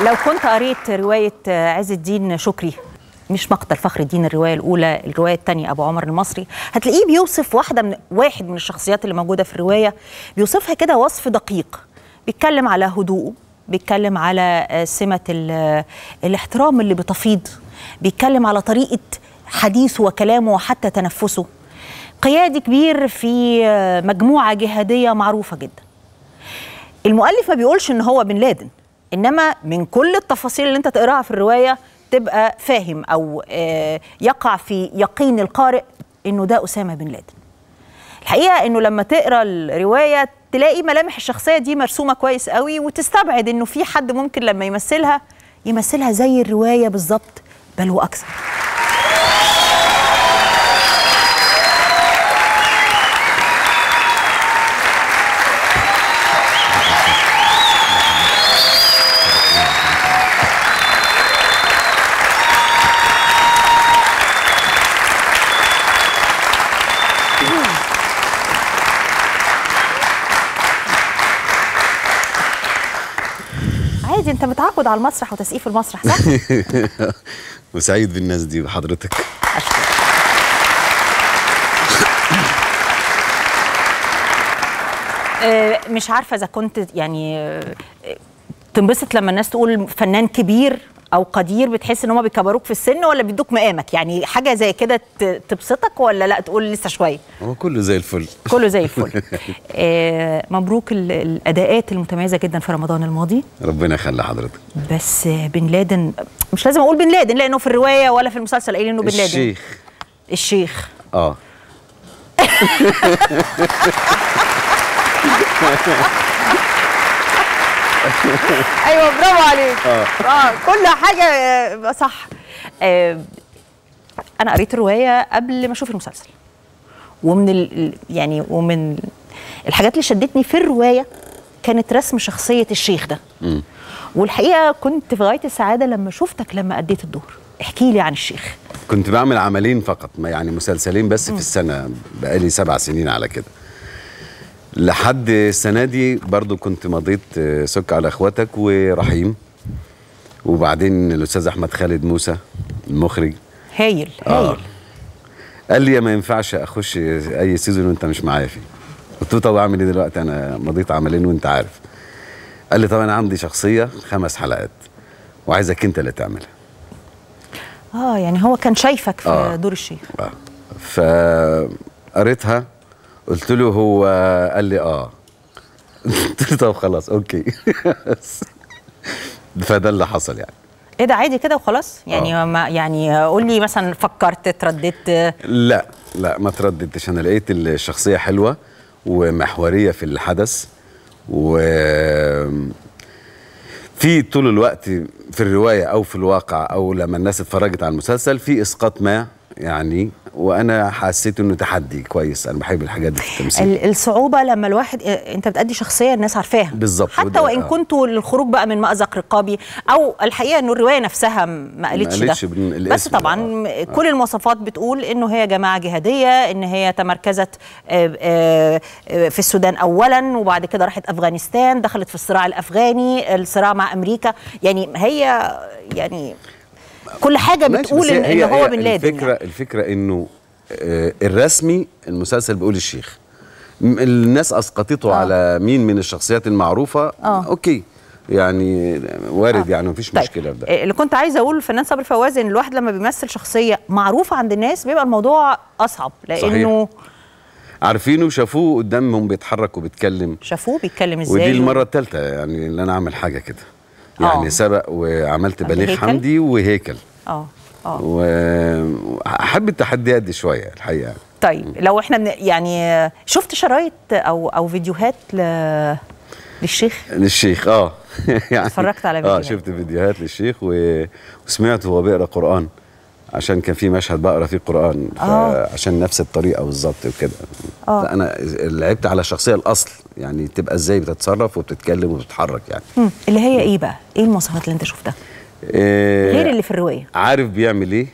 لو كنت قريت رواية عز الدين شكري، مش مقتل فخر الدين الرواية الأولى، الرواية الثانية أبو عمر المصري، هتلاقيه بيوصف واحد من الشخصيات اللي موجودة في الرواية، بيوصفها كده وصف دقيق. بيتكلم على هدوءه، بيتكلم على سمة الاحترام اللي بتفيض، بيتكلم على طريقة حديثه وكلامه وحتى تنفسه. قيادي كبير في مجموعة جهادية معروفة جدا. المؤلف ما بيقولش إن هو بن لادن، إنما من كل التفاصيل اللي أنت تقراها في الرواية تبقى فاهم أو يقع في يقين القارئ إنه ده أسامة بن لادن. الحقيقة إنه لما تقرأ الرواية تلاقي ملامح الشخصية دي مرسومة كويس قوي، وتستبعد إنه في حد ممكن لما يمثلها زي الرواية بالظبط، بل وأكثر. عادي، انت متعود على المسرح وتسقيف المسرح، صح؟ وسعيد بالناس دي وحضرتك. مش عارفه اذا كنت يعني تنبسط لما الناس تقول فنان كبير او قدير، بتحس ان هم بيكبروك في السن ولا بيدوك مقامك؟ يعني حاجه زي كده تبسطك ولا لا تقول لسه شويه؟ هو كله زي الفل. كله زي الفل. مبروك الاداءات المتميزه جدا في رمضان الماضي. ربنا يخلي حضرتك. بس بن لادن، مش لازم اقول بن لادن لانه في الروايه ولا في المسلسل قايلين انه بن لادن. الشيخ ايوه، برافو عليك. كل حاجه صح. انا قريت الروايه قبل ما اشوف المسلسل، ومن الحاجات اللي شدتني في الروايه كانت رسم شخصيه الشيخ ده. والحقيقه كنت في غايه السعاده لما شفتك لما اديت الدور. احكي لي عن الشيخ. كنت بعمل عملين فقط، يعني مسلسلين بس في السنه، بقالي 7 سنين على كده. لحد السنة دي برضو كنت مضيت سك على اخواتك ورحيم، وبعدين الأستاذ أحمد خالد موسى المخرج هايل. قال لي ما ينفعش أخش أي سيزون وأنت مش معايا فيه. قلت له طب أعمل إيه دلوقتي؟ أنا مضيت عملين وأنت عارف. قال لي طب أنا عندي شخصية 5 حلقات وعايزك أنت اللي تعملها. يعني هو كان شايفك في دور الشيخ. فقريتها قلت له، هو قال لي قلت له طب خلاص اوكي. فده اللي حصل يعني. ايه ده عادي كده وخلاص؟ يعني ما يعني قول لي مثلا فكرت ترددت؟ لا ما ترددتش. انا لقيت الشخصيه حلوه ومحوريه في الحدث، و في طول الوقت في الروايه او في الواقع او لما الناس اتفرجت على المسلسل في اسقاط ما يعني، وانا حسيت انه تحدي كويس. انا بحب الحاجات دي في التمثيل. الصعوبه لما الواحد انت بتأدي شخصيه الناس عارفاها بالظبط، حتى وان كنتوا للخروج بقى من مأزق رقابي، او الحقيقه انه الروايه نفسها ما قالتش ده، بس طبعا كل المواصفات بتقول انه هي جماعه جهاديه، ان هي تمركزت في السودان اولا، وبعد كده راحت افغانستان، دخلت في الصراع الافغاني، الصراع مع امريكا. يعني هي كل حاجه بتقول ان هو بن لادن. الفكره انه الرسمي المسلسل بيقول الشيخ، الناس اسقطته على مين من الشخصيات المعروفه. اوكي يعني وارد. يعني مفيش مشكله في ده. اللي كنت عايزه اقول الفنان صابر فواز ان الواحد لما بيمثل شخصيه معروفه عند الناس بيبقى الموضوع اصعب، لانه صحيح. عارفينه وشافوه قدامهم بيتحرك وبيتكلم، شافوه بيتكلم ازاي. ودي المره الثالثه يعني اللي انا اعمل حاجه كده يعني. سبق وعملت بليغ حمدي وهيكل. واحب التحديات دي شويه الحقيقه. طيب لو احنا يعني شفت شرايط او فيديوهات للشيخ يعني اتفرجت على فيديوهات؟ شفت فيديوهات للشيخ وسمعته وهو بيقرا قران، عشان كان في مشهد بقرا فيه قران، عشان نفس الطريقه بالظبط وكده. انا لعبت على الشخصيه الاصل، يعني تبقى ازاي بتتصرف وبتتكلم وبتتحرك يعني. اللي هي ايه بقى؟ ايه المواصفات اللي انت شفتها غير اللي في الروايه؟ عارف بيعمل ايه،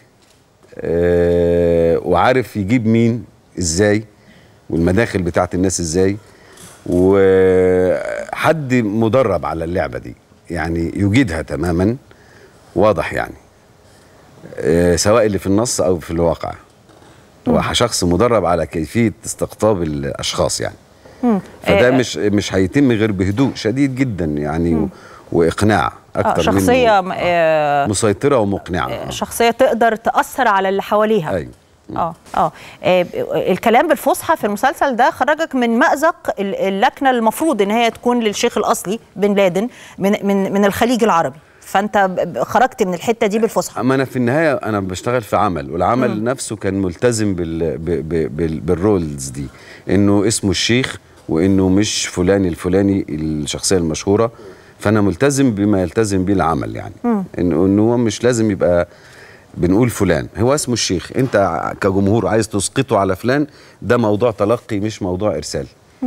وعارف يجيب مين ازاي، والمداخل بتاعت الناس ازاي، وحد مدرب على اللعبه دي. يعني يجيدها تماما، واضح يعني، سواء اللي في النص او في الواقع. هو شخص مدرب على كيفيه استقطاب الاشخاص يعني. فده مش هيتم غير بهدوء شديد جدا يعني، واقناع اكتر شخصيه مسيطره ومقنعه. شخصيه تقدر تاثر على اللي حواليها. ايوه. الكلام بالفصحى في المسلسل ده خرجك من مأزق اللكنه المفروض ان هي تكون للشيخ الاصلي بن لادن من الخليج العربي، فانت خرجت من الحته دي بالفصحى. اما انا في النهايه انا بشتغل في عمل، والعمل نفسه كان ملتزم بالرولز دي، انه اسمه الشيخ، وانه مش فلان الفلاني الشخصيه المشهوره. فانا ملتزم بما يلتزم به العمل يعني. انه هو مش لازم يبقى بنقول فلان، هو اسمه الشيخ. انت كجمهور عايز تسقطه على فلان، ده موضوع تلقي مش موضوع ارسال.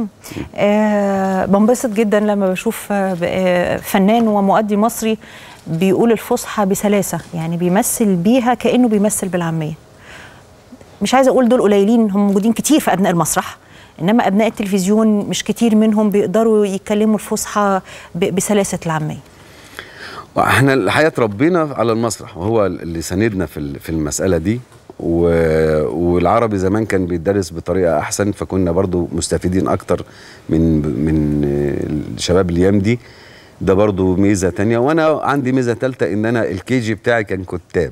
بنبسط جدا لما بشوف فنان ومؤدي مصري بيقول الفصحى بسلاسه، يعني بيمثل بيها كأنه بيمثل بالعاميه. مش عايزه اقول دول قليلين، هم موجودين كتير في ابناء المسرح، انما ابناء التلفزيون مش كتير منهم بيقدروا يتكلموا الفصحى بسلاسه العاميه. احنا الحقيقه اتربينا على المسرح، وهو اللي ساندنا في المساله دي، والعربي زمان كان بيدرس بطريقه احسن، فكنا برضو مستفيدين اكتر من الشباب الايام دي. ده برضو ميزه تانية. وانا عندي ميزه ثالثه، ان انا الكيجي بتاعي كان كتاب.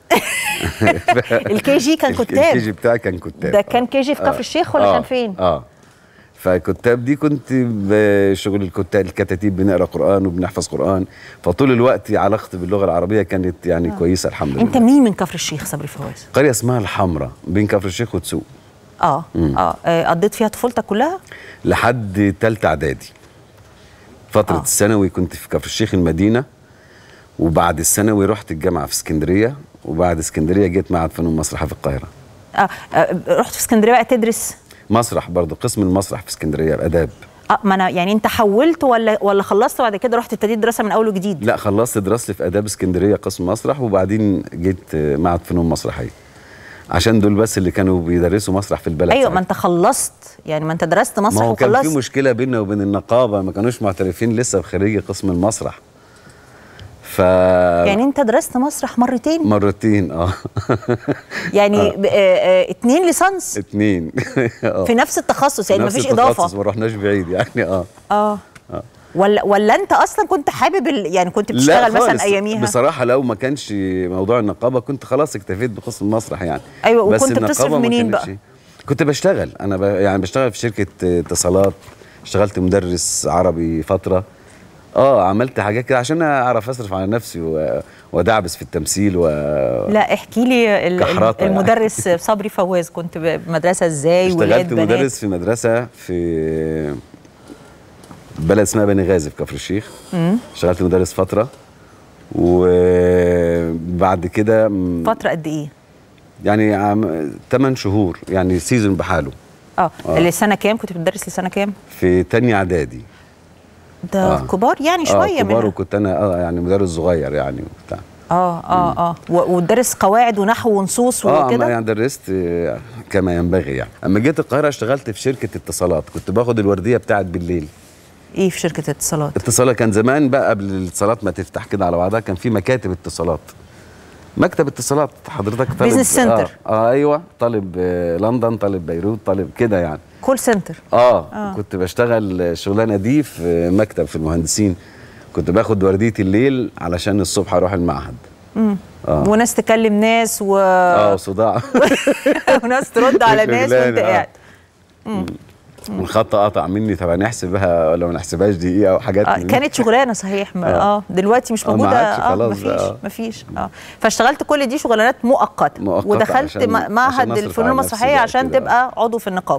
الكيجي كان كتاب؟ الكيجي بتاعي كان كتاب. ده كان كيجي في كفر الشيخ ولا كان فين؟ فكتاب دي كنت بشغل الكتاتيب، بنقرا قرآن وبنحفظ قرآن، فطول الوقت علاقتي باللغة العربية كانت يعني كويسة الحمد لله. انت منين من كفر الشيخ صبري فواز؟ قرية اسمها الحمراء بين كفر الشيخ وتسوق. قضيت فيها طفولتك كلها؟ لحد ثالثة اعدادي. فترة الثانوي كنت في كفر الشيخ المدينة، وبعد الثانوي رحت الجامعة في اسكندرية، وبعد اسكندرية جيت معهد فنون مسرحة في القاهرة. رحت في اسكندرية بقى تدرس مسرح برضه، قسم المسرح في اسكندريه باداب. ما انا يعني انت حولت ولا خلصت وبعد كده رحت ابتديت دراسه من اول وجديد؟ لا، خلصت دراستي في اداب اسكندريه قسم مسرح، وبعدين جيت معهد فنون مسرحيه، عشان دول بس اللي كانوا بيدرسوا مسرح في البلد. ايوه، ما انت خلصت يعني، ما انت درست مسرح وخلصت. ما هو كان في مشكله بيننا وبين النقابه، ما كانوش معترفين لسه بخريجي قسم المسرح. يعني انت درست مسرح مرتين؟ يعني 2 ليسانس؟ 2 في نفس التخصص يعني، مفيش اضافه؟ ما رحناش بعيد يعني. ولا انت اصلا كنت حابب يعني كنت بتشتغل مثلا اياميها؟ بصراحه لو ما كانش موضوع النقابه كنت خلاص اكتفيت بقسم المسرح يعني. ايوه، وكنت بتصرف منين بقى؟ كنت بشتغل انا يعني بشتغل في شركه اتصالات، اشتغلت مدرس عربي فتره. عملت حاجات كده عشان اعرف اصرف على نفسي وادعبس في التمثيل لا، احكي لي المدرس يعني. صبري فواز كنت بمدرسه ازاي؟ اشتغلت مدرس في مدرسه في بلد اسمها بني غازي في كفر الشيخ. اشتغلت مدرس فتره، وبعد كده فتره قد ايه؟ يعني 8 شهور يعني، سيزون بحاله. لسنه كام كنت بتدرس؟ لسنه كام؟ في تانية اعدادي. ده كبار يعني شويه. كبار، وكنت انا يعني مدرس صغير يعني وبتاع. وتدرس قواعد ونحو ونصوص وكده؟ يعني درست كما ينبغي يعني. اما جيت القاهره اشتغلت في شركه اتصالات، كنت باخد الورديه بتاعت بالليل. ايه في شركه اتصالات؟ اتصالات كان زمان بقى قبل الاتصالات ما تفتح كده على بعضها، كان في مكاتب اتصالات. مكتب اتصالات حضرتك طالب بيزنس سنتر. ايوه، طالب لندن، طالب بيروت، طالب كده يعني. كول سنتر. كنت بشتغل الشغلانه دي في مكتب في المهندسين. كنت باخد ورديه الليل علشان الصبح اروح المعهد. وناس تكلم ناس صداع وناس ترد على ناس وانت قاعد. والخط قطع مني، طب نحسبها ولا ما نحسبهاش دقيقه او حاجات كانت شغلانه صحيح. دلوقتي مش موجوده. مفيش. فاشتغلت كل دي شغلانات مؤقته ودخلت معهد الفنون المسرحيه عشان تبقى عضو في النقابه.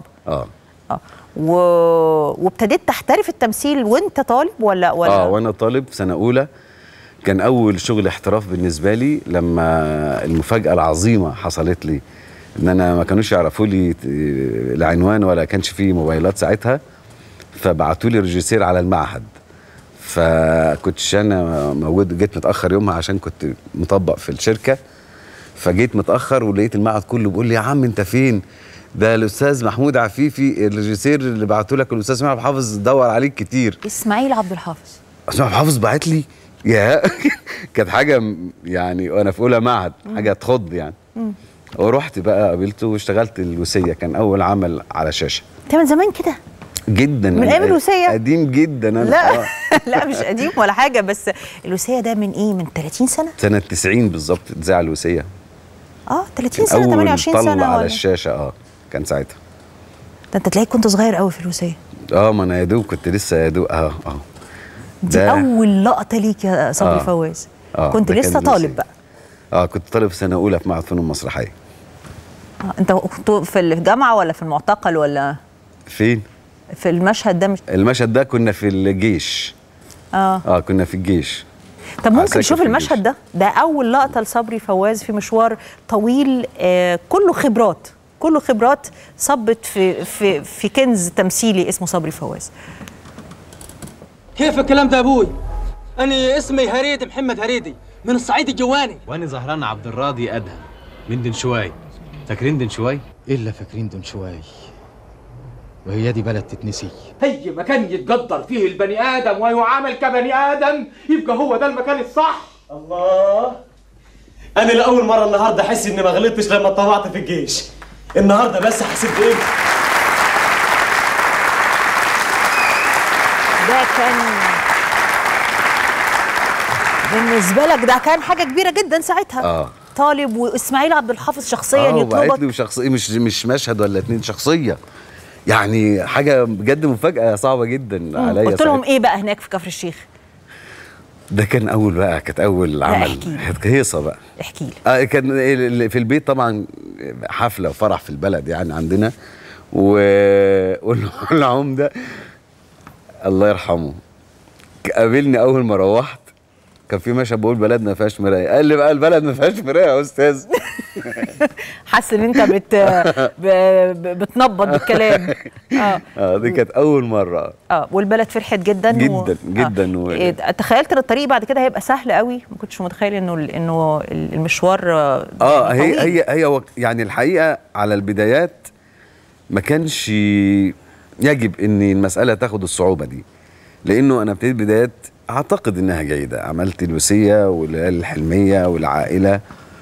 وابتديت تحترف التمثيل وانت طالب ولا وانا طالب سنه اولى. كان اول شغل احتراف بالنسبه لي لما المفاجاه العظيمه حصلت لي، ان انا ما كانوش يعرفوا لي العنوان ولا كانش فيه موبايلات ساعتها، فبعتوا لي ريجيسير على المعهد. فكنتش انا موجود، جيت متاخر يومها عشان كنت مطبق في الشركه، فجيت متاخر ولقيت المعهد كله بيقول لي يا عم انت فين؟ ده الاستاذ محمود عفيفي الريجيسير اللي بعته لك، الاستاذ اسماعيل عبد الحافظ دور عليك كتير. اسماعيل عبد الحافظ؟ اسماعيل عبد الحافظ بعت لي؟ يا كانت حاجه يعني وانا في اولى معهد، حاجه تخض يعني. ورحت بقى قابلته واشتغلت الوسيه، كان اول عمل على شاشه. انت من زمان كده؟ جدا، من ايام الوسيه؟ قديم جدا انا. لا لا مش قديم ولا حاجه، بس الوسيه ده من ايه، من 30 سنه؟ سنه 90 بالظبط اتذاع الوسيه. 30 سنه، 28 سنه اول طلع على ولا؟ الشاشه كان ساعتها. ده انت تلاقيك كنت صغير قوي في الوسيه. ما انا يا دوب كنت لسه يا دوب دي اول لقطه ليك يا صبري فواز. كنت لسه طالب بقى؟ كنت طالب في سنه اولى في معهد فنون مسرحيه. انت كنت في الجامعه ولا في المعتقل ولا فين؟ في المشهد ده؟ مش المشهد ده كنا في الجيش. كنا في الجيش. طب ممكن نشوف المشهد ده اول لقطه لصبري فواز في مشوار طويل كله خبرات، كله خبرات صبت في كنز تمثيلي اسمه صبري فواز. كيف الكلام ده يا ابوي؟ أنا اسمي هريدي، محمد هريدي، من الصعيد الجواني. وأنا زهران عبد الراضي أدهم من دنشواي. فاكرين دنشواي؟ إلا فاكرين دنشواي، وهي دي بلد تتنسي. هي مكان يتقدر فيه البني آدم ويعامل كبني آدم، يبقى هو ده المكان الصح. الله، أنا لأول مرة النهاردة أحس إني ما غلطتش لما اتطوعت في الجيش. النهاردة بس حسيت بإيه؟ ده كان بالنسبه لك ده كان حاجه كبيره جدا ساعتها. طالب واسماعيل عبد الحافظ شخصيا يطلبك. وشخصيه مش مشهد ولا اتنين، شخصيه يعني حاجه بجد مفاجاه صعبه جدا عليا. قلت لهم ايه بقى هناك في كفر الشيخ؟ ده كان كانت اول عمل هيصه بقى. احكي لي. كان في البيت طبعا حفله وفرح في البلد يعني عندنا، والعمده الله يرحمه قابلني اول ما روحت، كان في مشهد بقول بلدنا ما فيهاش مرايه، قال لي بقى البلد ما فيهاش مرايه يا استاذ. حاسس ان انت بتنبض بالكلام. دي كانت اول مره. والبلد فرحت جدا جدا جدا. تخيلت ان الطريق بعد كده هيبقى سهل قوي؟ ما كنتش متخيل انه المشوار هي يعني الحقيقه على البدايات ما كانش يجب ان المساله تاخد الصعوبه دي، لانه انا ابتديت بدايات اعتقد انها جيده. عملت الوسيه والليالي الحلميه والعائله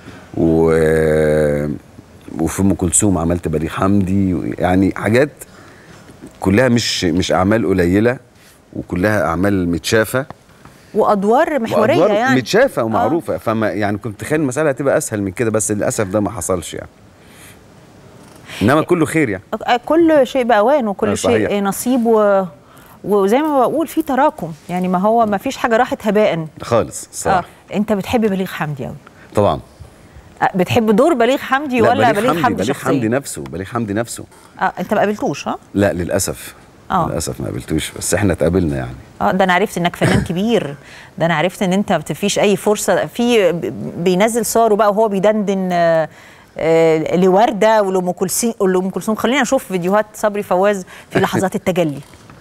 وفي ام كلثوم عملت بليغ حمدي، يعني حاجات كلها مش اعمال قليله، وكلها اعمال متشافه وادوار محوريه يعني متشافه ومعروفه. فما يعني كنت متخيل المساله هتبقى اسهل من كده، بس للاسف ده ما حصلش يعني. انما كله خير يعني. كل شيء باوان وكل شيء نصيب وزي ما بقول في تراكم يعني. ما هو ما فيش حاجه راحت هباء خالص الصراحه. انت بتحب بليغ حمدي قوي طبعا. بتحب دور بليغ حمدي ولا بليغ حمدي شخصيا؟ بليغ حمدي نفسه. انت ما قابلتوش؟ لا للاسف. للاسف ما قابلتوش، بس احنا اتقابلنا يعني. ده انا عرفت انك فنان كبير. ده انا عرفت ان انت ما بتفيش اي فرصه في بينزل صوره بقى وهو بيدندن لورده ولام كلثوم. خلينا نشوف فيديوهات صبري فواز في لحظات التجلي.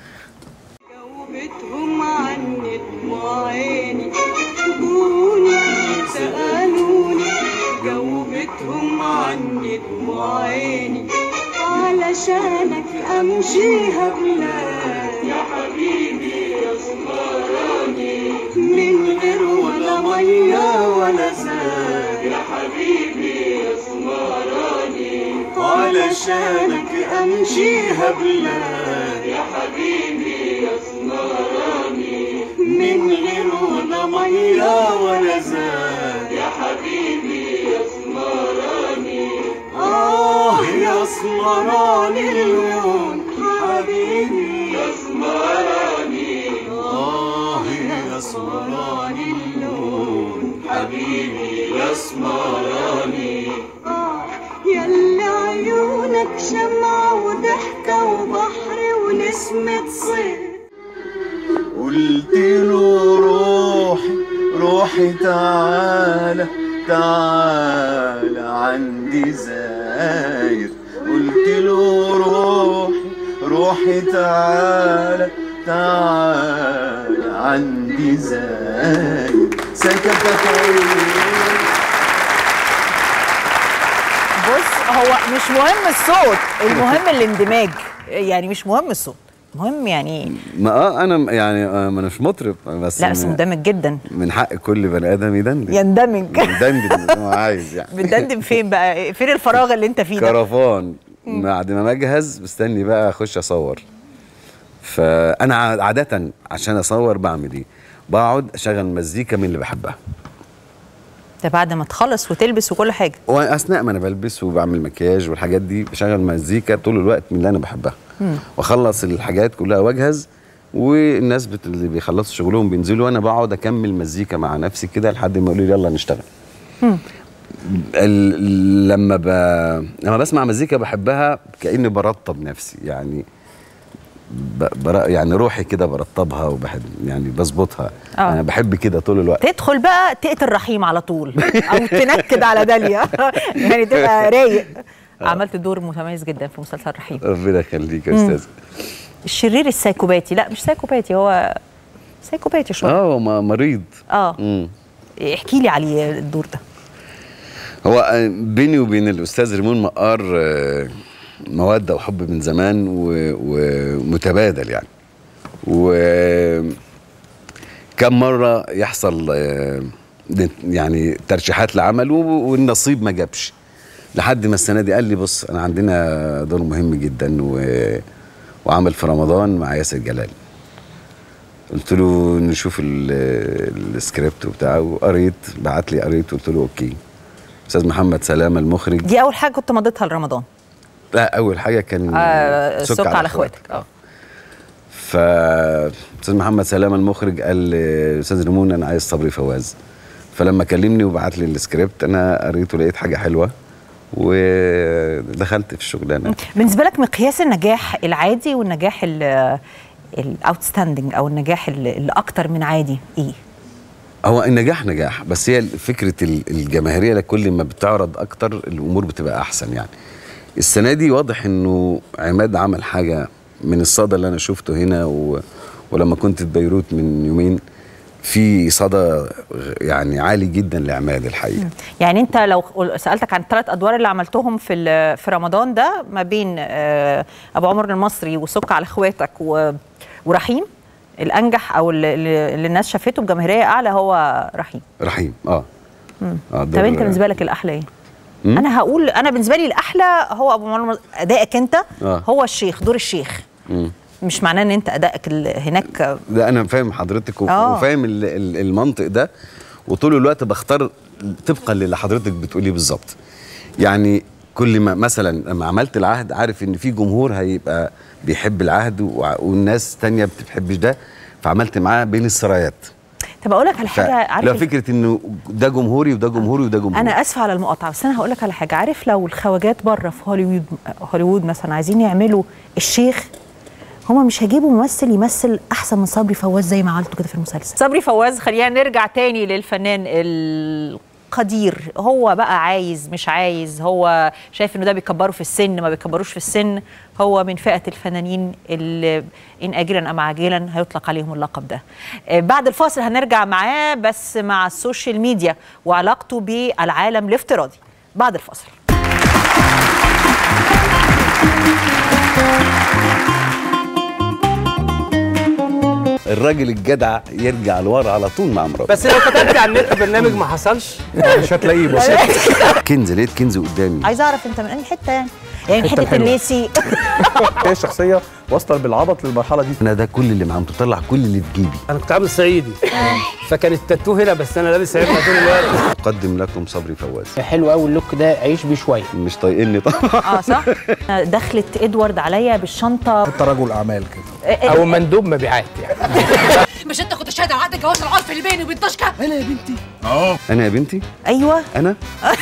جاوبتهم عني دموع عيني، جوني سألوني، جاوبتهم عني دموع عيني، علشانك أمشيها بلاد يا حبيبي يا سمراني، من غير ولا مية ولا زاد يا حبيبي يا سمراني، علشانك أمشيها بلاد يا حبيبي يا سمراني، من غير ولا مية ولا زاد يا حبيبي يا سمراني. يا سمراني العيون حبيبي يا سمراني، يا سمراني العيون حبيبي يا سمراني، ياللي عيونك شمعة وضحكة وبحر ونسمة صيف. قلت له روحي تعالى تعالى عندي زاير، قلت له روحي تعالى تعالى عندي زاير، سكتت عيني. بص، هو مش مهم الصوت، المهم الاندماج يعني، مش مهم الصوت. مهم يعني. ما انا يعني ما انا مش مطرب بس. لا بس مندمج جدا. من حق كل بني ادم يدندن. يندمج. يدندن زي ما هو عايز يعني. بتدندن فين بقى؟ فين الفراغ اللي انت فيه ده؟ كرفان. بعد ما اجهز مستني بقى اخش اصور. فانا عاده عشان اصور بعمل ايه؟ بقعد اشغل مزيكا من اللي بحبها. ده بعد ما تخلص وتلبس وكل حاجه. واثناء ما انا بلبس وبعمل مكياج والحاجات دي بشغل مزيكا طول الوقت من اللي انا بحبها. واخلص الحاجات كلها واجهز، والناس اللي بيخلصوا شغلهم بينزلوا وانا بقعد اكمل مزيكا مع نفسي كده لحد ما يقولوا لي يلا نشتغل. لما بسمع مزيكا بحبها كأني برطب نفسي يعني. يعني روحي كده برطبها وبحب يعني بظبطها. انا بحب كده طول الوقت. تدخل بقى تقتل رحيم على طول او تنكد على داليا يعني تبقى رايق. عملت دور متميز جدا في مسلسل رحيم. ربنا يخليك يا استاذ. الشرير السايكوباتي، لا مش سايكوباتي، هو سايكوباتي شويه. هو مريض. احكي لي عليه الدور ده. هو بيني وبين الاستاذ ريمون مقار موده وحب من زمان ومتبادل يعني. وكم مره يحصل يعني ترشيحات لعمل والنصيب ما جابش، لحد ما السنه دي قال لي بص انا عندنا دور مهم جدا وعمل في رمضان مع ياسر جلال. قلت له نشوف السكريبت وبتاعه، وقريت، بعت لي قريت، قلت له اوكي. استاذ محمد سلامه المخرج. دي اول حاجه كنت مضيتها لرمضان؟ لا اول حاجه كان سك على اخواتك. فاستاذ محمد سلامه المخرج قال استاذ ريمون انا عايز صبري فواز. فلما كلمني وبعت لي السكريبت انا قريته لقيت حاجه حلوه ودخلت في الشغلانه. بالنسبه لك مقياس النجاح العادي والنجاح الاوتستاندنج او النجاح اللي اكتر من عادي ايه؟ هو النجاح نجاح، بس هي فكره الجماهيريه كل ما بتعرض اكتر الامور بتبقى احسن يعني. السنه دي واضح انه عماد عمل حاجه من الصدى اللي انا شفته هنا ولما كنت في بيروت من يومين في صدى يعني عالي جدا لعماد الحقيقه. يعني انت لو سالتك عن الثلاث ادوار اللي عملتهم في رمضان ده ما بين ابو عمر المصري وسك على اخواتك ورحيم، الانجح او اللي الناس شافته بجماهيريه اعلى هو رحيم. طب انت بالنسبه لك الاحلى ايه؟ انا هقول انا بالنسبه لي الاحلى هو ابو عمر. ادائك انت هو الشيخ، دور الشيخ. مش معناه ان انت ادائك هناك. لا انا فاهم حضرتك وفاهم المنطق ده، وطول الوقت بختار طبقا للي حضرتك بتقوليه بالظبط. يعني كل ما مثلا لما عملت العهد عارف ان في جمهور هيبقى بيحب العهد والناس تانية بتحبش ده، فعملت معاه بين السرايات. طب اقول لك على حاجه، عارف لو فكره انه ده جمهوري وده جمهوري وده جمهوري. انا اسفه على المقاطعه بس انا هقول لك على حاجه، عارف لو الخواجات بره في هوليوود مثلا عايزين يعملوا الشيخ، هما مش هيجيبوا ممثل يمثل احسن من صبري فواز زي ما عملته كده في المسلسل. صبري فواز خلينا نرجع تاني للفنان القدير، هو بقى عايز مش عايز، هو شايف انه ده بيكبره في السن ما بيكبروش في السن، هو من فئه الفنانين اللي ان اجلا ام عاجلا هيطلق عليهم اللقب ده. بعد الفاصل هنرجع معاه بس مع السوشيال ميديا وعلاقته بالعالم الافتراضي. بعد الفاصل. الراجل الجدع يرجع لورا على طول مع مراته. بس لو كتبت على النت برنامج ما حصلش مش هتلاقيه. بص كنز، لقيت كنز قدامي. عايز اعرف انت من انهي حته يعني حته الليسي. هي الشخصيه واصله بالعبط للمرحله دي. انا ده كل اللي معاه مطلع كل اللي في جيبي. انا كنت عامل صعيدي فكان التاتو هنا بس انا لابس عمه طول الوقت. اقدم لكم صبري فواز. حلو قوي اللوك ده، عيش بيه شويه. مش طايقني طبعا. صح. دخلت ادوارد عليا بالشنطه. انت رجل اعمال كده او مندوب مبيعات يعني. مش انت كنت شاهد على عقد الجواز العرفي اللي بيني وبين طشكه؟ انا يا بنتي. انا يا بنتي. ايوه انا.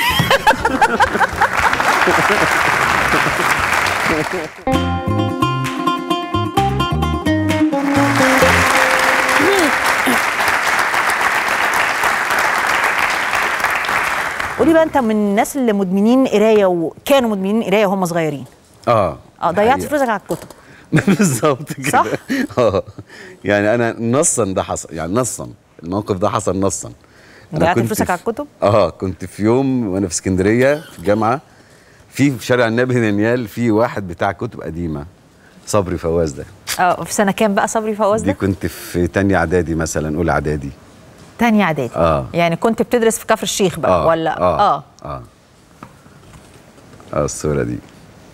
قولي بقى، انت من الناس اللي مدمنين قرايه وكانوا مدمنين قرايه وهم صغيرين. ضيعت فلوسك على الكتب. بالظبط كده. صح؟ يعني انا نصا ده حصل، يعني نصا الموقف ده حصل نصا. ضيعت فلوسك على الكتب؟ كنت في يوم وانا في اسكندريه في الجامعه، في شارع النبي هنيال في واحد بتاع كتب قديمه، صبري فواز ده. في سنه كام بقى صبري فواز دي ده؟ كنت في تانية اعدادي مثلا، اولى اعدادي. تانية اعدادي. يعني كنت بتدرس في كفر الشيخ بقى ولا؟ الصوره دي.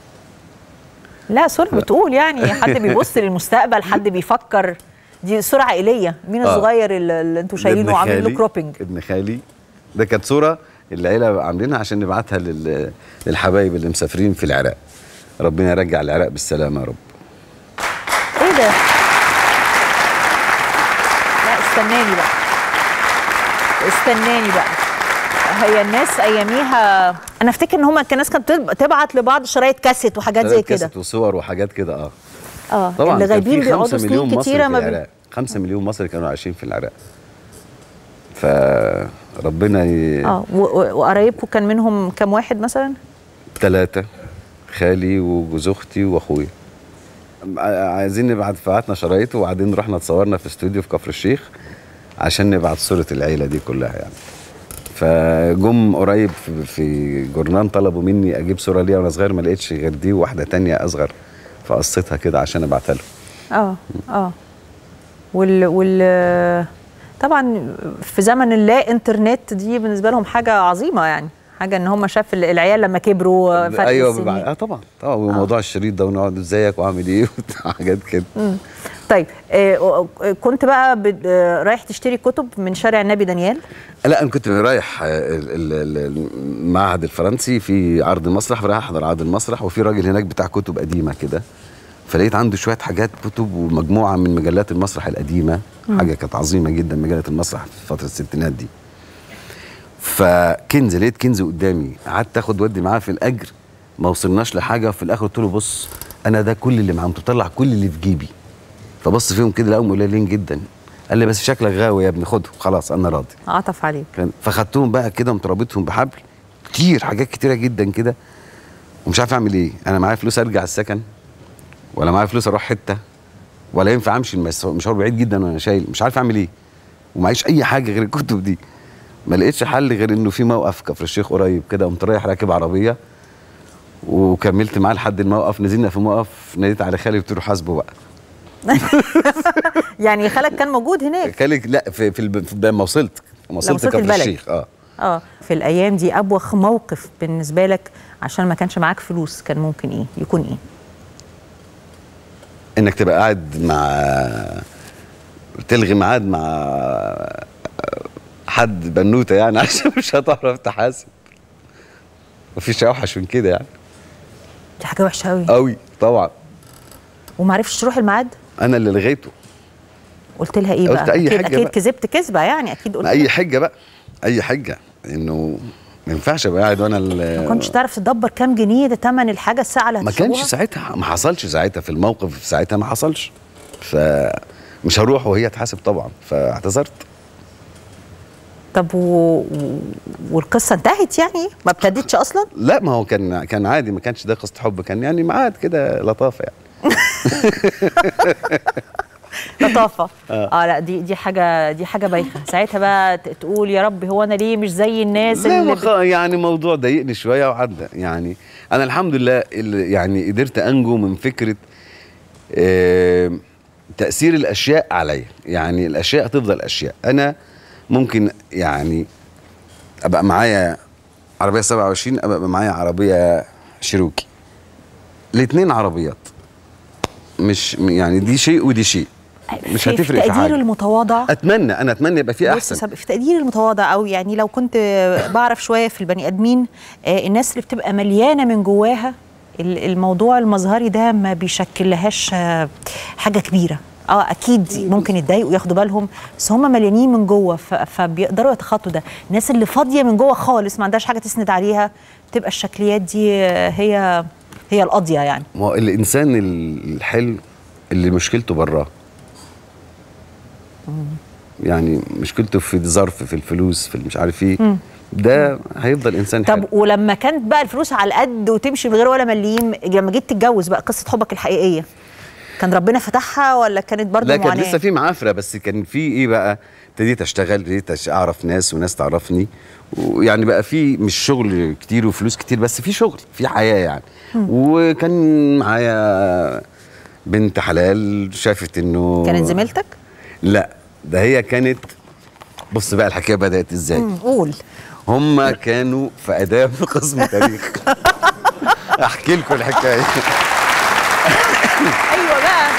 لا صوره بتقول يعني حد بيبص للمستقبل، حد بيفكر. دي صوره عائليه. مين الصغير اللي انتوا شايلينه وعاملين له كروبنج؟ ابن خالي. ده كانت صوره العيله عاملينها عشان نبعتها للحبايب اللي مسافرين في العراق. ربنا يرجع العراق بالسلامه يا رب. ايه ده؟ لا استناني بقى. هي الناس اياميها انا افتكر ان هم الناس كانت تبعت لبعض شرايط كاسيت وحاجات زي كده. كاسيت وصور وحاجات كده. طبعا اللي غايبين بيقعدوا سنين كتيره ما 5 مليون مصري كانوا عايشين في العراق. فربنا وقرايبكم كان منهم كام واحد مثلا؟ 3، خالي وجوز اختي واخويا. عايزين بعتنا شرايط وبعدين رحنا اتصورنا في استوديو في كفر الشيخ عشان نبعت صورة العيلة دي كلها يعني. فجم قريب في جورنان طلبوا مني اجيب صورة ليا وانا صغير، ما لقيتش غير دي وواحدة تانية اصغر فقصيتها كده عشان ابعتها لهم. طبعا في زمن اللا انترنت دي بالنسبة لهم حاجة عظيمة يعني، حاجة ان هم شاف العيال لما كبروا فرق السنين. طبعا وموضوع الشريط ده ونقعد ازيك وعامل ايه وحاجات كده. طيب كنت بقى رايح تشتري كتب من شارع النبي دانيال؟ لا انا كنت رايح المعهد الفرنسي في عرض المسرح، رايح احضر عرض المسرح، وفي راجل هناك بتاع كتب قديمه كده، فلقيت عنده شويه حاجات كتب ومجموعه من مجلات المسرح القديمه. حاجه كانت عظيمه جدا مجله المسرح في فتره الستينات دي. فكنز، لقيت كنز قدامي، قعدت اخد ودي معاه في الاجر، ما وصلناش لحاجه. في الاخر قلت له بص انا ده كل اللي معاهم، تطلع كل اللي في جيبي. فبص فيهم كده لقاهم قليلين جدا، قال لي بس شكلك غاوي يا ابني، خدهم خلاص انا راضي. عطف عليك. فخدتهم بقى كده ومتربطهم بحبل كتير، حاجات كتيره جدا كده، ومش عارف اعمل ايه. انا معايا فلوس ارجع السكن، ولا معايا فلوس اروح حته، ولا ينفع امشي مشوار بعيد جدا وانا شايل، مش عارف اعمل ايه، ومعيش اي حاجه غير الكتب دي. ما لقيتش حل غير انه في موقف كفر الشيخ قريب كده، قمت رايح راكب عربيه وكملت معاه لحد الموقف. نزلنا في موقف، ناديت على خالي قلت له حاسبه بقى. يعني خالك كان موجود هناك؟ خالك لا لما وصلت كفر الشيخ. في الايام دي ابوخ موقف بالنسبه لك عشان ما كانش معاك فلوس كان ممكن يكون ايه؟ انك تبقى قاعد تلغي ميعاد مع حد بنوته يعني عشان مش هتعرف تحاسب. مفيش اوحش من كده يعني. دي حاجه وحشه قوي قوي طبعا. وما عرفتش تروح الميعاد؟ انا اللي لغيته. قلت لها ايه بقى؟ قلت اي حاجه اكيد كذبت كذبه يعني، اكيد قلت اي حجه بقى، اي حجه انه ما ينفعش ابقى قاعد وانا ما كنتش تعرف تدبر كام جنيه ده ثمن الحاجه الساعه اللي هتشوفها. ما كانش ساعتها، ما حصلش ساعتها في الموقف، ساعتها ما حصلش، فمش هروح وهي تحاسب طبعا، فاعتذرت. طب والقصه انتهت يعني؟ ما ابتدتش اصلا؟ لا ما هو كان عادي، ما كانش ده قصه حب، كان يعني ميعاد كده لطافه يعني. لطافه. لا دي حاجه بايخه. ساعتها بقى تقول يا رب هو انا ليه مش زي الناس اللي يعني موضوع ضايقني شويه وعدى يعني. انا الحمد لله اللي يعني قدرت انجو من فكره تاثير الاشياء عليا. يعني الاشياء هتفضل اشياء. انا ممكن يعني ابقى معايا عربيه 27، ابقى معايا عربيه شيروكي، الاثنين عربيات، مش يعني دي شيء ودي شيء، مش هتفرق في حاجه. في تقدير المتواضع انا اتمنى يبقى في احسن. في تقدير المتواضع، او يعني لو كنت بعرف شويه في البني ادمين، الناس اللي بتبقى مليانه من جواها، الموضوع المظهري ده ما بيشكلهاش حاجه كبيره. اكيد ممكن يتضايقوا وياخدوا بالهم، بس هم مليانين من جوه فبيقدروا يتخطوا ده. الناس اللي فاضيه من جوه خالص ما عندهاش حاجه تسند عليها، تبقى الشكليات دي هي القاضيه يعني. ما هو الانسان الحلو اللي مشكلته براه، يعني مشكلته في الظرف، في الفلوس، في مش عارف ايه، ده هيفضل انسان حلو. طب ولما كانت بقى الفلوس على القد وتمشي من غير ولا مليم، لما جيت تتجوز بقى قصه حبك الحقيقيه كان ربنا فتحها ولا كانت برضه معاناه؟ لا كان لسه في معافره، بس كان في ايه بقى، ابتديت اشتغل، ابتديت اعرف ناس وناس تعرفني، ويعني بقى في مش شغل كتير وفلوس كتير، بس في شغل، في حياه يعني. وكان معايا بنت حلال شافت انه كانت زميلتك؟ لا، ده هي كانت. بص بقى الحكايه بدات ازاي. قول. هم كانوا في اداب قسم تاريخ. احكي لكم الحكايه. ايوه بقى.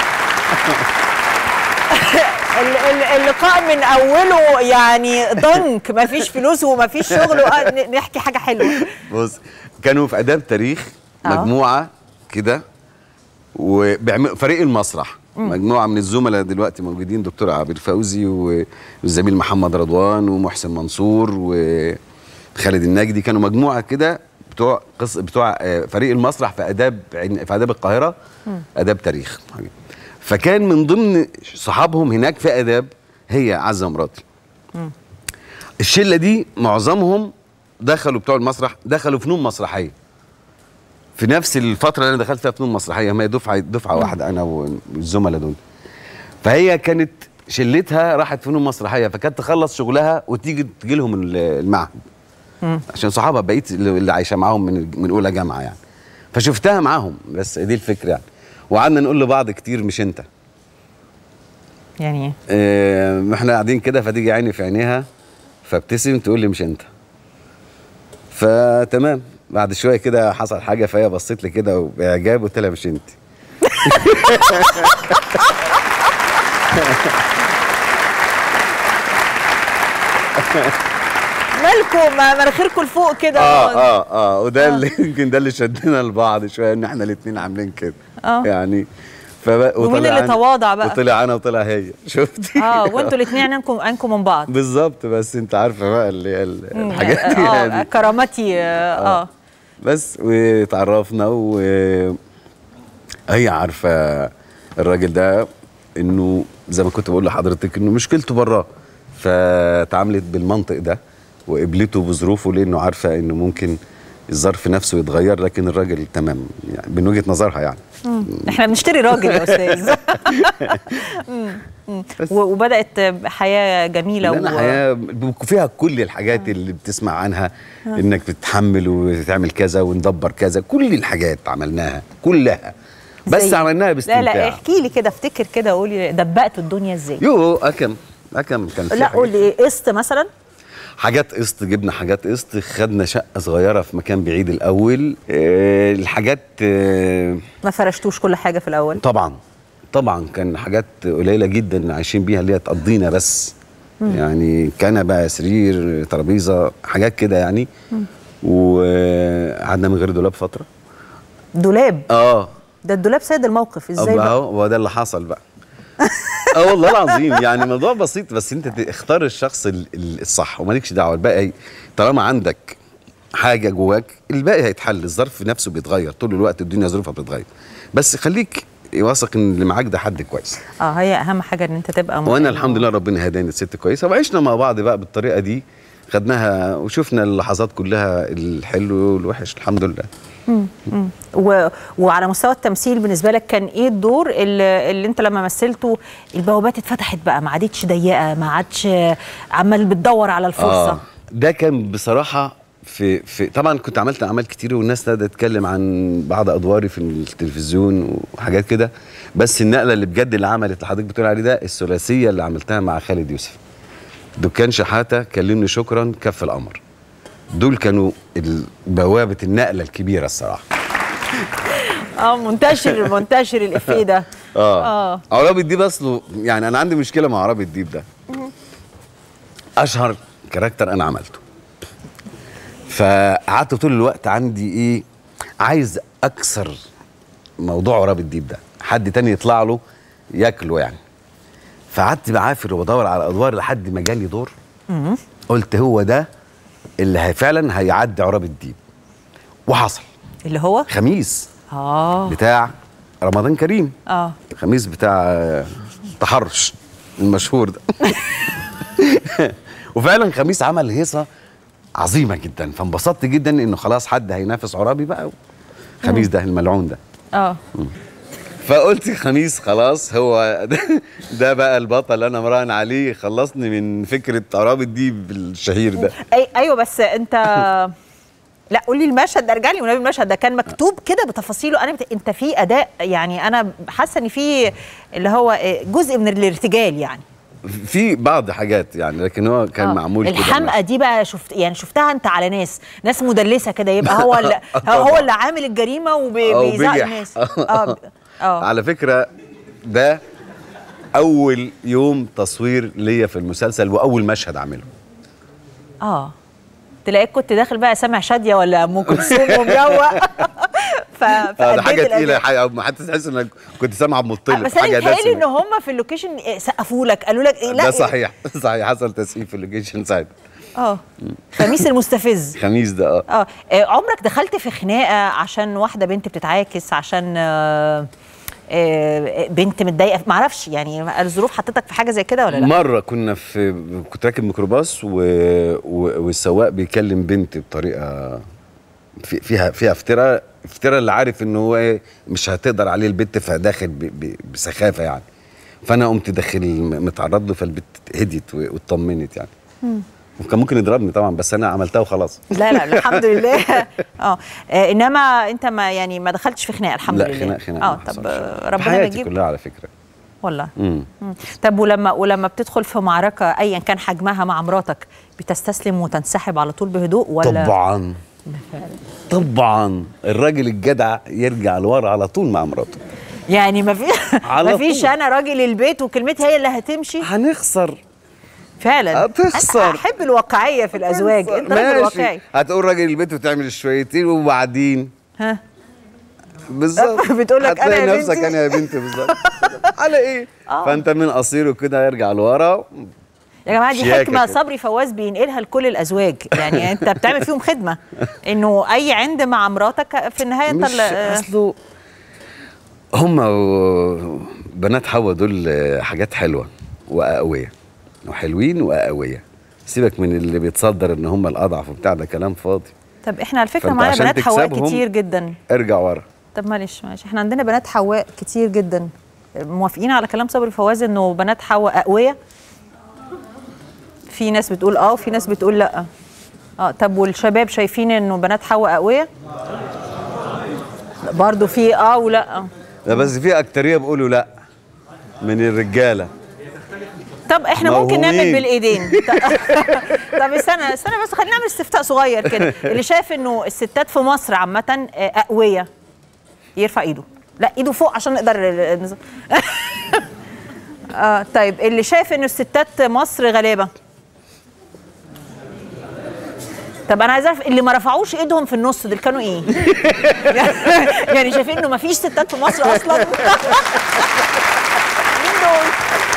اللقاء من اوله يعني ضنك، مفيش فلوس ومفيش شغل، نحكي حاجه حلوه. بص، كانوا في اداب تاريخ مجموعه كده، وبيعملوا فريق المسرح. مجموعه من الزملاء دلوقتي موجودين، دكتور عابر فوزي والزميل محمد رضوان ومحسن منصور وخالد النجدي، كانوا مجموعه كده بتوع فريق المسرح في اداب القاهره، اداب تاريخ. فكان من ضمن صحابهم هناك في اداب هي عزه مراتي. الشله دي معظمهم دخلوا بتوع المسرح، دخلوا فنون مسرحيه في نفس الفتره اللي انا دخلت فيها فنون مسرحيه. ما هي دفعه واحده انا والزملاء دول. فهي كانت شلتها راحت فنون مسرحيه، فكانت تخلص شغلها وتيجي لهم المعهد عشان صحابها بقيت اللي عايشه معاهم من اولى جامعه يعني. فشفتها معاهم، بس دي الفكره يعني. وقعدنا نقول لبعض كتير مش انت. يعني ايه؟ احنا قاعدين كده فتيجي عيني في عينيها فابتسم تقول لي مش انت. فتمام، بعد شويه كده حصل حاجه، فهي بصيت لي كده باعجاب وقلت لها مش انت. مالكم مناخيركم لفوق كده؟ وده اللي يمكن ده اللي شدنا لبعض شويه، ان احنا الاثنين عاملين كده. يعني ومين اللي تواضع بقى؟ وطلع انا وطلع هي. شفتي؟ وانتوا الاثنين عينكم من بعض بالظبط. بس انت عارفه بقى اللي هي الحاجات دي يعني. كرامتي. بس وتعرفنا، وهي عارفه الراجل ده انه زي ما كنت بقول لحضرتك انه مشكلته براه، فتعاملت بالمنطق ده وقبلته بظروفه، لانه عارفه انه ممكن الظرف نفسه يتغير، لكن الراجل تمام يعني من وجهه نظرها يعني. احنا بنشتري راجل يا استاذ. وبدات حياه جميله حياه فيها كل الحاجات اللي بتسمع عنها، انك بتتحمل وتعمل كذا وندبر كذا، كل الحاجات عملناها كلها، بس عملناها باستمتاع. لا احكي لي كده، افتكر كده وقولي دبقتوا الدنيا ازاي. اكم كان في لا قول لي قسط مثلا. حاجات قسط، جبنا حاجات قسط، خدنا شقه صغيره في مكان بعيد الاول. الحاجات ما فرشتوش كل حاجه في الاول؟ طبعا كان حاجات قليله جدا عايشين بيها اللي هي تقضينا بس. يعني كنبه، سرير، ترابيزه، حاجات كده يعني. وقعدنا من غير دولاب فتره. دولاب؟ ده الدولاب سيد الموقف ازاي بقى؟ هو ده اللي حصل بقى. والله العظيم يعني موضوع بسيط، بس انت تختار الشخص الصح ومالكش دعوه. الباقي طالما عندك حاجه جواك الباقي هيتحل. الظرف نفسه بيتغير طول الوقت، الدنيا ظروفها بتتغير، بس خليك واثق ان اللي معاك ده حد كويس. هي اهم حاجه ان انت تبقى وانا الحمد لله ربنا هداني ست كويسه، وعشنا مع بعض بقى بالطريقه دي، خدناها وشفنا اللحظات كلها، الحلو والوحش الحمد لله. وعلى مستوى التمثيل بالنسبه لك كان ايه الدور اللي انت لما مثلته البوابات اتفتحت بقى، ما عادتش ضيقه، ما عادش عمال بتدور على الفرصه؟ ده كان بصراحه في طبعا كنت عملت اعمال كتير، والناس ابتدت تتكلم عن بعض ادواري في التلفزيون وحاجات كده، بس النقله اللي بجد اللي عملت اللي حضرتك بتقول عليه ده الثلاثيه اللي عملتها مع خالد يوسف. دكان شحاته، كلمني شكرا، كف القمر. دول كانوا بوابه النقله الكبيره الصراحه. منتشر الافيه ده. عرابي الديب اصله يعني انا عندي مشكله مع عرابي الديب ده. اشهر كاركتر انا عملته، فقعدت طول الوقت عندي عايز اكسر موضوع عرابي الديب ده، حد تاني يطلع له ياكله يعني. فقعدت بعافر وبدور على ادوار لحد ما جالي دور قلت هو ده اللي فعلا هيعدي عرابي الديب، وحصل. اللي هو خميس بتاع رمضان كريم. خميس بتاع تحرش المشهور ده. وفعلا خميس عمل هيصه عظيمه جدا، فانبسطت جدا انه خلاص حد هينافس عرابي بقى. خميس ده الملعون ده. فقلت خميس خلاص هو ده بقى البطل اللي انا مراهن عليه، خلصني من فكره عرابي الديب الشهير ده. ايوه، بس انت لا قولي المشهد ده، ارجع لي ونبي المشهد ده كان مكتوب كده بتفاصيله. انت في اداء يعني انا حاسه ان في اللي هو جزء من الارتجال يعني في بعض حاجات يعني، لكن هو كان معمول كده. الحمقى دي بقى شفتها انت على ناس مدلسه كده، يبقى هو اللي عامل الجريمه وبيزعق الناس. على فكره ده اول يوم تصوير ليا في المسلسل واول مشهد اعمله. تلاقيك كنت داخل بقى سامع شاديه ولا ام كلثوم ومروق. ده حاجه تقيله، ما حدش تحس انك كنت سامع عبد المطلب. بس انا بيتهيألي ان هم في اللوكيشن سقفوا لك قالوا لك لا ده صحيح حصل تسقيف في اللوكيشن ساعتها. خميس المستفز. خميس ده عمرك دخلت في خناقه عشان واحده بنت بتتعاكس، عشان بنت متضايقه معرفش يعني الظروف حطتك في حاجه زي كده ولا لا؟ مره كنت راكب ميكروباص والسواق بيكلم بنت بطريقه فيها افتراء اللي عارف ان هو مش هتقدر عليه البنت، فداخل بسخافه يعني. فانا قمت داخل متعرض له، فالبنت هديت واطمنت يعني. وكان ممكن يضربني طبعا، بس انا عملتها وخلاص. لا الحمد لله. انما انت ما دخلتش في خناقه الحمد لله. لا خناقه طب ربنا حياتي كلها على فكره والله. طب ولما بتدخل في معركه ايا كان حجمها مع مراتك، بتستسلم وتنسحب على طول بهدوء ولا؟ طبعا الراجل الجدع يرجع لورا على طول مع مراته. يعني ما فيش انا راجل البيت وكلمتي هي اللي هتمشي. هنخسر فعلا. هتخسر. احب الواقعيه في الازواج. انت راجل واقعي. هتقول راجل البيت وتعمل الشويتين وبعدين بالظبط بتقول لك انا يا بنتي، نفسك انا يا بنتي بالظبط. على ايه؟ فانت من قصيره كده يرجع لورا. يا جماعه دي حكمه صبري فواز بينقلها لكل الازواج، يعني انت بتعمل فيهم خدمه انه اي عند مع مراتك في النهايه انت اصله هم بنات حوا دول حاجات حلوه واقويه وحلوين واقويه. سيبك من اللي بيتصدر ان هم الاضعف وبتاع، ده كلام فاضي. طب احنا على فكره معانا بنات حواء كتير جدا. ارجع ورا. طب معلش احنا عندنا بنات حواء كتير جدا. موافقين على كلام صبري فواز انه بنات حواء اقوياء؟ في ناس بتقول وفي ناس بتقول لا. طب والشباب شايفين انه بنات حواء اقوياء؟ برضه في ولا؟ لا بس في اكتريه بيقولوا لا من الرجاله. طب احنا ممكن نعمل بالايدين. طب استنى بس خلينا نعمل استفتاء صغير كده. اللي شايف انه الستات في مصر عامه اقوياء يرفع ايده. لا ايده فوق عشان نقدر طيب اللي شايف انه الستات مصر غلابه. طب انا عايز اعرف اللي ما رفعوش ايدهم في النص دول كانوا ايه؟ يعني شايفين انه ما فيش ستات في مصر اصلا؟ مين دول؟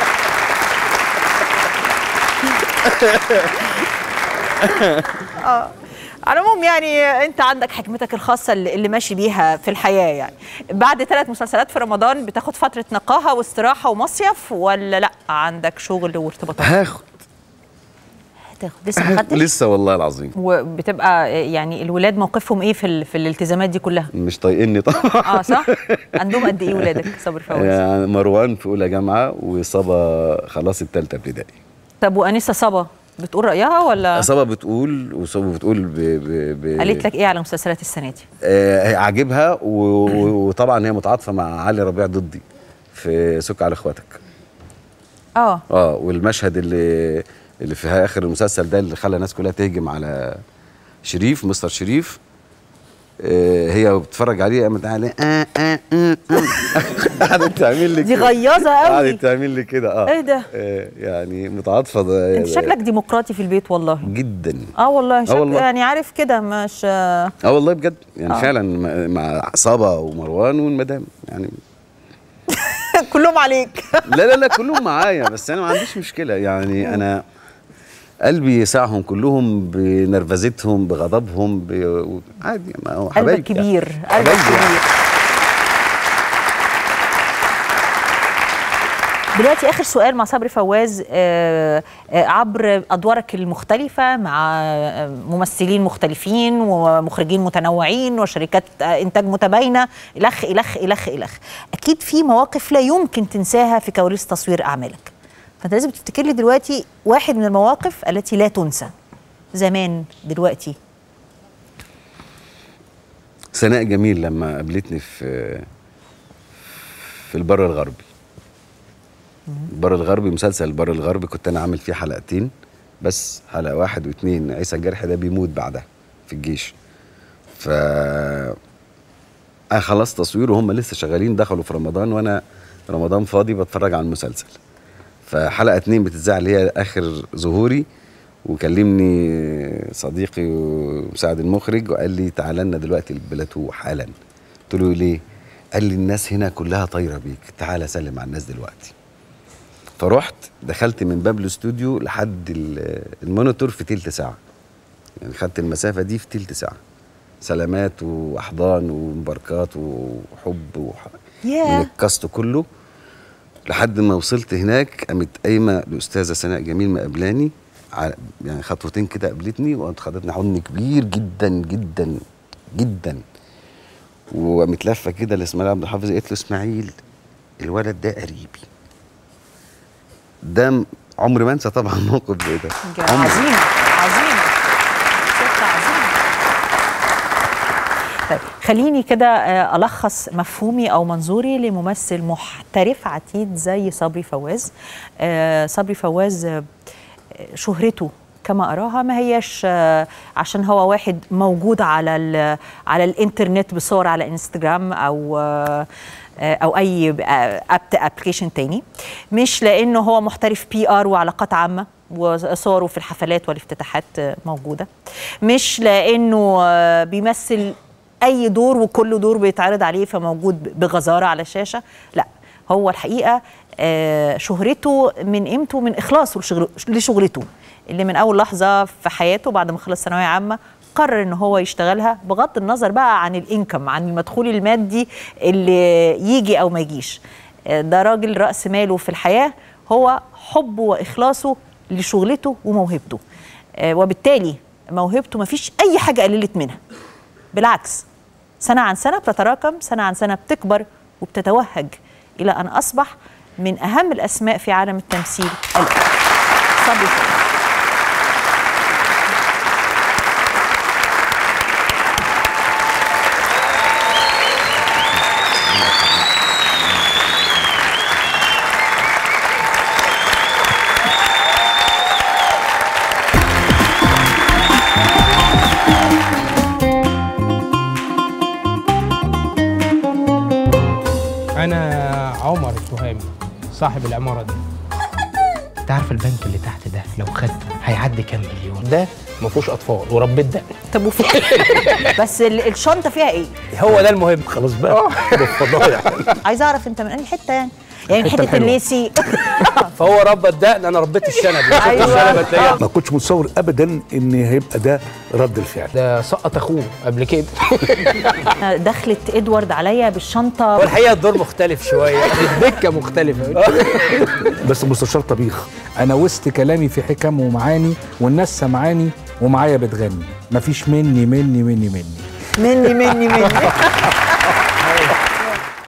على العموم يعني انت عندك حكمتك الخاصه اللي ماشي بيها في الحياه. يعني بعد 3 مسلسلات في رمضان بتاخد فتره نقاهه واستراحه ومصيف ولا لا عندك شغل وارتباطات؟ هاخد لسه ما خدتش؟ لسه والله العظيم. وبتبقى يعني الولاد موقفهم ايه في الالتزامات دي كلها؟ مش طايقني طبعا. صح؟ عندهم قد ايه ولادك صبري فواز؟ يعني مروان في اولى جامعه وصبا خلاص الثالثه ابتدائي. طب وانسه صبا بتقول رايها ولا؟ صبا بتقول وصبا بتقول قالت لك ايه على مسلسلات السنه دي؟ عاجبها وطبعا هي متعاطفه مع علي ربيع ضدي في سك على اخواتك. والمشهد اللي في اخر المسلسل ده اللي خلى الناس كلها تهجم على شريف مستر شريف، هي بتتفرج عليه قامت قاعده قعدت تعمل لي دي غياظه قوي. قعدت تعمل لي كده ايه ده؟ يعني متعاطفه. ده انت شكلك ديمقراطي في البيت والله. جدا. والله والله. يعني عارف كده مش والله بجد يعني فعلا مع صبا ومروان والمدام يعني كلهم عليك. لا كلهم معايا، بس انا ما عنديش مشكله يعني. انا قلبي يسعهم كلهم بنرفزتهم بغضبهم عادي. ما هو حبايبي. قلبك كبير. قلبك كبير. دلوقتي اخر سؤال مع صبري فواز. عبر ادوارك المختلفه مع ممثلين مختلفين ومخرجين متنوعين وشركات انتاج متباينه الخ الخ الخ الخ، اكيد في مواقف لا يمكن تنساها في كواليس تصوير اعمالك. فانت لازم تفتكر لي دلوقتي واحد من المواقف التي لا تنسى. زمان دلوقتي. سناء جميل لما قابلتني في البر الغربي. البر الغربي، مسلسل البر الغربي كنت انا عامل فيه حلقتين بس، حلقه 1 و2 عيسى الجرح ده بيموت بعدها في الجيش. ف خلصت تصوير وهم لسه شغالين، دخلوا في رمضان وانا رمضان فاضي بتفرج على المسلسل. فحلقه 2 بتتذاع اللي هي اخر ظهوري، وكلمني صديقي ومساعد المخرج وقال لي تعالى لنا دلوقتي البلاتو حالا. قلت له ليه؟ قال لي الناس هنا كلها طايره بيك، تعالى سلم على الناس دلوقتي. فرحت دخلت من باب الاستوديو لحد المونيتور في تلت ساعه، يعني خدت المسافه دي في تلت ساعه، سلامات واحضان ومباركات وحب من الكاست كله. لحد ما وصلت هناك قامت قايمه الاستاذه سناء جميل مقابلاني، يعني خطوتين كده قابلتني وقامت خدتني حضن كبير جدا جدا جدا، وقامت لفه كده لاسماعيل عبد الحافظ قالت له اسماعيل الولد ده قريبي. ده عمري ما انسى طبعا موقف زي ده. عظيم عظيم ست عظيم. طيب خليني كده ألخص مفهومي أو منظوري لممثل محترف عتيد زي صبري فواز. صبري فواز شهرته كما أراها ما هيش عشان هو واحد موجود على الإنترنت بصور على انستجرام أو أي ابلكيشن تاني، مش لأنه هو محترف PR وعلاقات عامة وصوره في الحفلات والافتتاحات موجودة، مش لأنه بيمثل أي دور وكل دور بيتعرض عليه فموجود بغزارة على الشاشة. لا، هو الحقيقة شهرته من قيمته من إخلاصه لشغلته اللي من أول لحظة في حياته بعد ما خلص ثانوية عامة قرر إن هو يشتغلها بغض النظر بقى عن الإنكم، عن المدخول المادي اللي يجي أو ما يجيش. ده راجل رأس ماله في الحياة هو حبه وإخلاصه لشغلته وموهبته، وبالتالي موهبته ما فيش أي حاجة قللت منها، بالعكس سنة عن سنة بتتراكم، سنة عن سنة بتكبر وبتتوهج إلى أن أصبح من أهم الأسماء في عالم التمثيل الآن. صبري فواز. أنا عمر التهامي صاحب العمارة دي. أنت عارف البنك اللي تحت ده لو خدته هيعدي كام مليون؟ ده ما فيهوش أطفال وربيت دقن. طب بس الشنطة فيها إيه؟ هو ده المهم. خلاص بقى بالفضايح. عايز أعرف أنت من أي حتة يعني حتة الليسي. فهو ربى الدقن انا ربيت الشنب. أيوة. ما كنتش متصور ابدا ان هيبقى ده رد الفعل. ده سقط اخوه قبل كده. دخلت ادوارد عليا بالشنطه. والحقيقه الدور مختلف شويه. الدكه مختلفه. بس مستشار طبيخ. انا وسط كلامي في حكم ومعاني والناس سمعاني ومعايا بتغني. مفيش مني مني مني مني مني مني مني